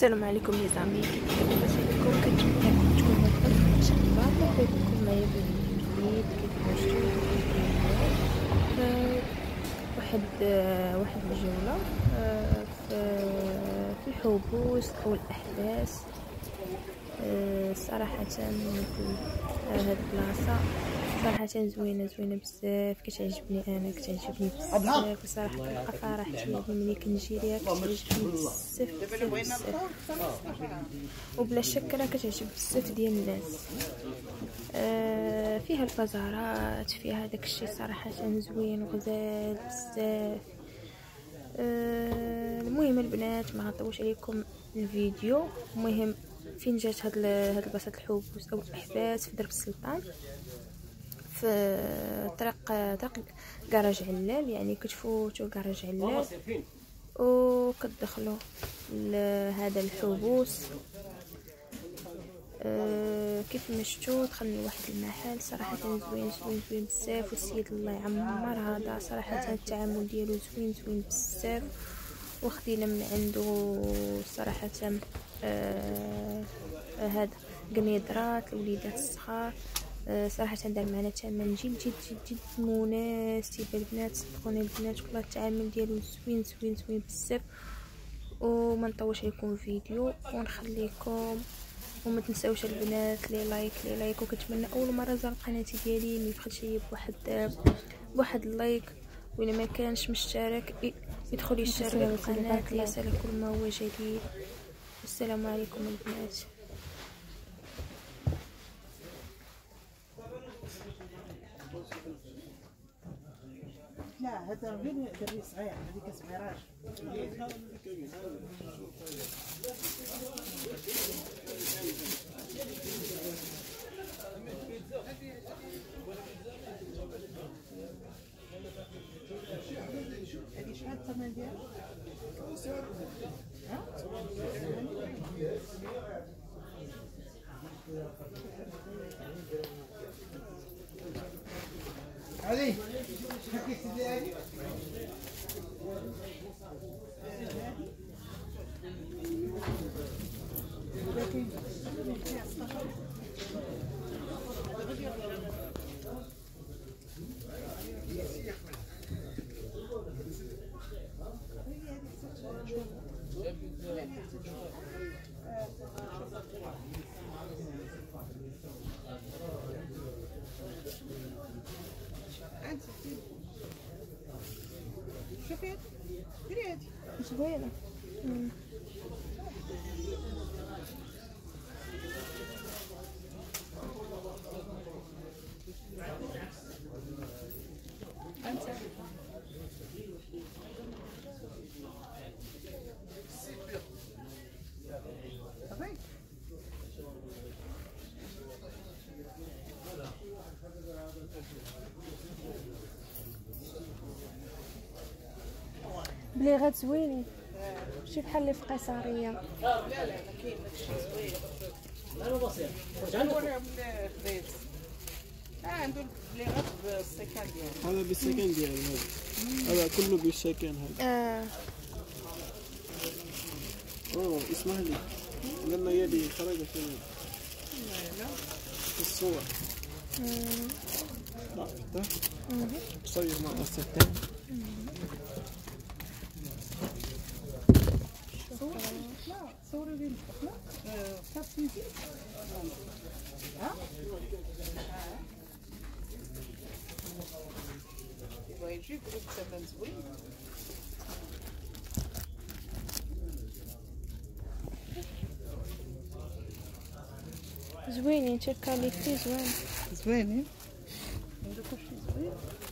السلام عليكم يا زعمي، كيف لاباس عليكم؟ كنتمنى تكونوا بخير ان شاء الله. مرحبا بكم معايا فيديو جديد. كيف شفتوا واحد الجولة في الحبوس او الاحداث. صراحة مثل هاد البلاصة صراحة زوينة بزاف، كتعجبني بزاف. وصراحة كنلقى فرحتي يعني ملي كنجي ليها، كتعجبني بزاف وبلا شك راه كتعجب بزاف ديال الناس. فيها البازارات، فيها داكشي صراحة زوين وغزال بزاف. المهم البنات، ما غنطولش عليكم الفيديو. المهم فين جات هاد البلاصه الحبوس او الاحداث؟ في درب السلطان، في طريق كراج علال. يعني كتفوتوا كراج علال وكتدخلوا لهذا الحبوس. كيف ما شفتوا دخلنا لواحد المحل صراحه زوين بزاف، والسيد الله يعمر هذا صراحه التعامل ديالو زوين بزاف. وخدينا من عنده صراحه هذا قنيدرات الوليدات الصغار. صراحه دار معنا ثمن جد مناسب البنات. صدقوني البنات والله التعامل ديالو زوين بزاف. وما نطولش عليكم الفيديو ونخليكم، وما تنساوش البنات لي لايك. وكنتمنى اول مره زار القناه ديالي ما يبخلش ليا بواحد اللايك، وإلا ما كانش مشترك يدخل يشترك في القناه ليصل كل ما هو جديد. السلام عليكم البنات. لا هذا غير دري صغير، هذيك صغيراش. هذه شحال الثمن ديالها؟ هذه شوفي ديري هادي زوينه. بليغات زوينين، ماشي بحال اللي في قيصريه. لا ما كاين داكشي زوين. لا بسيط ورا الخبيز. عنده البليغات بالسكان ديالو. هذا بالسكن ديالو، هذا كله بالسكن هذا. اسمح لي لما يدي خرج في الصور. ده صير مع الستان. صوري لي كابتن يبغى يجيب ثمن زوين. زوينين كاليتي زوينين. هذا كلشي زوين.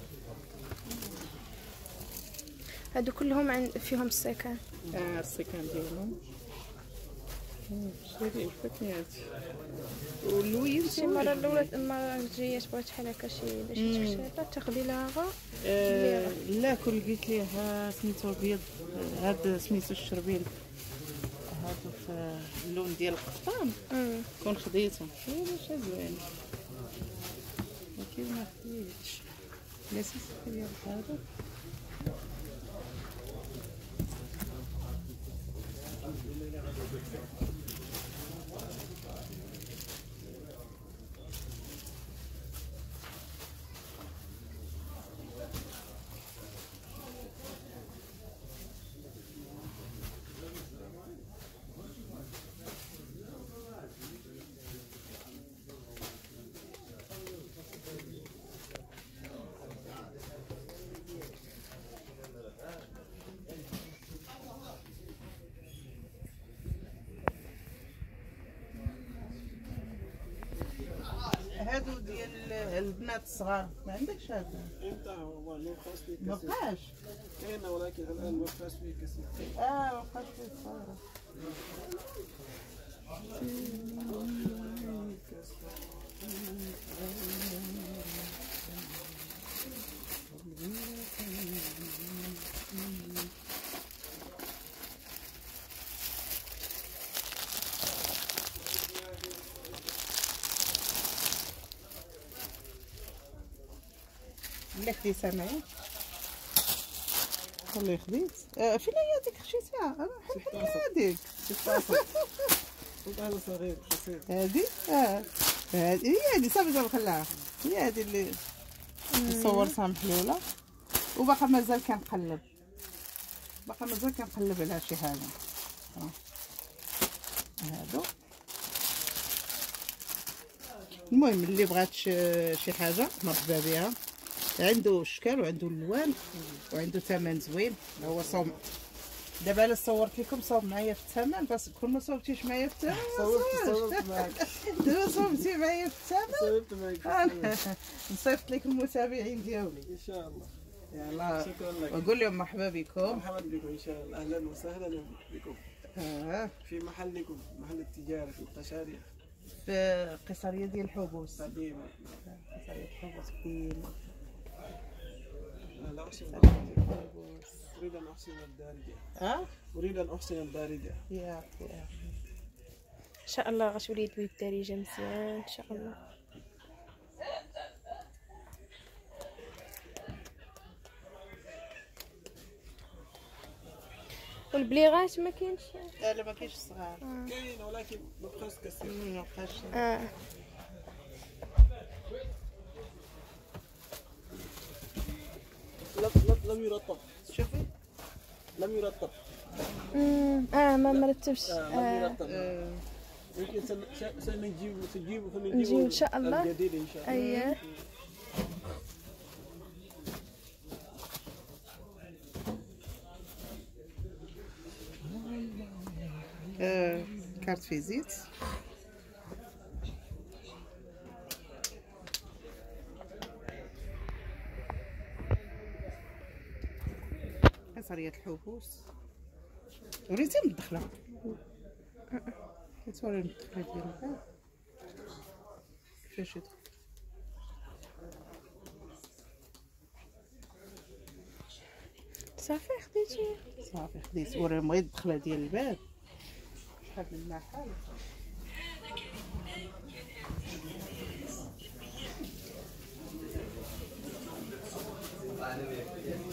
هادو كلهم فيهم السكن. السكان ديالهم شري عجبتني هادي. واللوين شي المره الجايه بغيت شحال هكا شي تخشيطه تاخدي لها غا. لا كل قلت ليه سميتو البيض، هذا سميتو الشربيل، هادو في اللون ديال القفطان كون خديتهم. واش زوين ولكن ما خديتش لا سيستي ديال هذا. هادو ديال البنات الصغار ما عندكش هذا؟ انت هو ما بقاش فيه ما كثير. بقاش. كاين ولكن الان ما بقاش فيه كثير. ما بقاش فيه صغار. لك دي سامعين والله خديت فين هي هذيك خشيتها انا بحال هذيك 16 هذا صغير قصير. هذه هذه هي هذه صافي صافي خلاها هي هذه اللي صورتها محلوله وباقا مازال كنقلب على شي حاجه هادو. المهم اللي بغات شي حاجه مرحبا بها عنده اشكال وعنده الوان وعنده ثمن زوين. هو صوم دابا انا صورت لكم صوب معايا في الثمن بس كل ما صوبتيش معايا في الثمن صورت معك. دابا صوبتي معايا في الثمن صورت معك. نصيفط لك المتابعين ديالي ان شاء الله. يلا شكرا لك. وقول لهم مرحبا بكم. مرحبا بكم ان شاء الله. اهلا وسهلا بكم في محلكم محل التجاره في القشارية في قصريه ديال الحبوس. قديما. قصريه الحبوس قديمه. لا أحسن أريد أن أحسن الدارجة. أريد أن أحسن الدارجة. يا ان شاء الله غتولي دوي الدارجه مزيان ان شاء الله. والبليغات ما كاينش؟ لا ما كاينش صغار. كاين ولكن ما بقاش كثير. ما بقاش. لم يرطب. شوفي لم يرطب. ما مرتبش. لم يرطب. يمكن سنجيب ان شاء الله الجديد ان شاء الله. اييه. كارت فيزيت. قصرية الحبوس. وريتي مدخلة كتوري المدخلة ديالها كيفاش يدخل. صافي خديتي؟ صافي خديت. وريهم غير الدخلة ديال الباب شحال من محل.